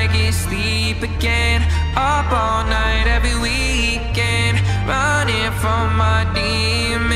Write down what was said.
get sleep again. Up all night every weekend, running from my demons.